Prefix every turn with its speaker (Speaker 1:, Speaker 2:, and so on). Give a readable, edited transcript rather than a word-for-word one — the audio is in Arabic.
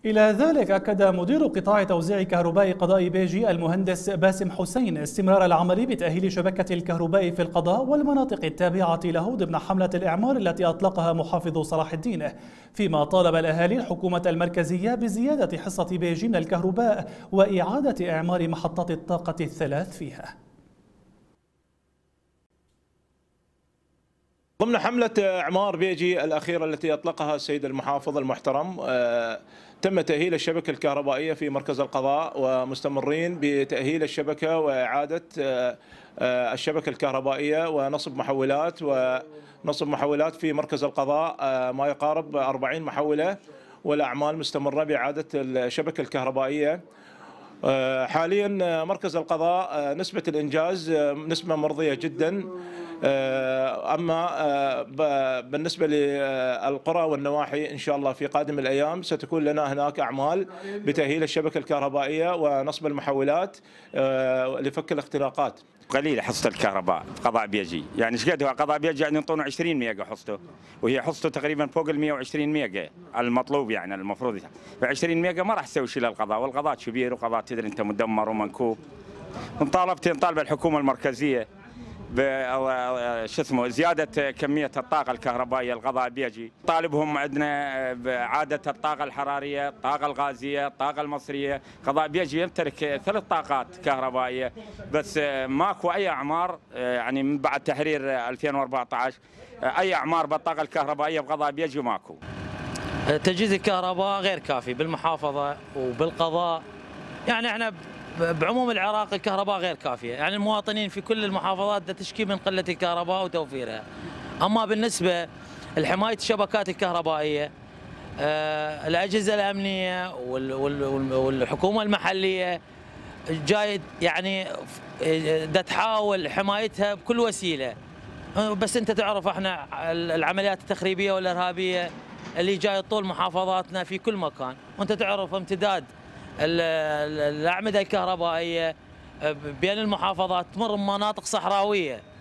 Speaker 1: إلى ذلك أكد مدير قطاع توزيع كهرباء قضاء بيجي المهندس باسم حسين استمرار العمل بتأهيل شبكة الكهرباء في القضاء والمناطق التابعة له ضمن حملة الإعمار التي أطلقها محافظ صلاح الدين، فيما طالب الأهالي الحكومة المركزية بزيادة حصة بيجي من الكهرباء وإعادة إعمار محطات الطاقة الثلاث فيها.
Speaker 2: ضمن حملة إعمار بيجي الأخيرة التي أطلقها السيد المحافظ المحترم، تم تأهيل الشبكة الكهربائية في مركز القضاء، ومستمرين بتأهيل الشبكة وإعادة الشبكة الكهربائية ونصب محولات في مركز القضاء، ما يقارب 40 محولة، والأعمال مستمرة بإعادة الشبكة الكهربائية. حاليا مركز القضاء نسبة الإنجاز نسبة مرضية جدا. أما بالنسبة للقرى والنواحي إن شاء الله في قادم الأيام ستكون لنا هناك أعمال بتأهيل الشبكة الكهربائية ونصب المحولات لفك الاختراقات.
Speaker 3: قليلة حصة الكهرباء في قضاء بيجي، يعني ايش قد هو قضاء بيجي يعني ينطونه 20 ميجا حصته، وهي حصته تقريبا فوق ال 120 ميجا المطلوب، يعني المفروض ف 20 ميجا ما راح تسوي شيء للقضاء، والقضاء كبير وقضاء تدري انت مدمر ومنكوب. نطالب الحكومة المركزية زيادة كمية الطاقة الكهربائية القضاء بيجي. طالبهم عندنا بإعادة الطاقة الحرارية، الطاقة الغازية، الطاقة المصرية. قضاء بيجي يمتلك 3 طاقات كهربائية، بس ماكو أي أعمار، يعني من بعد تحرير 2014 أي أعمار بالطاقة الكهربائية بقضاء بيجي ماكو.
Speaker 4: تجهيز الكهرباء غير كافي بالمحافظة وبالقضاء، يعني احنا بعموم العراق الكهرباء غير كافية، يعني المواطنين في كل المحافظات تشكي من قلة الكهرباء وتوفيرها. أما بالنسبة لحماية الشبكات الكهربائية، الأجهزة الأمنية والحكومة المحلية جاي يعني تحاول حمايتها بكل وسيلة، بس أنت تعرف احنا العمليات التخريبية والإرهابية اللي جاي طول محافظاتنا في كل مكان، وأنت تعرف امتداد الأعمدة الكهربائية بين المحافظات تمر مناطق صحراوية.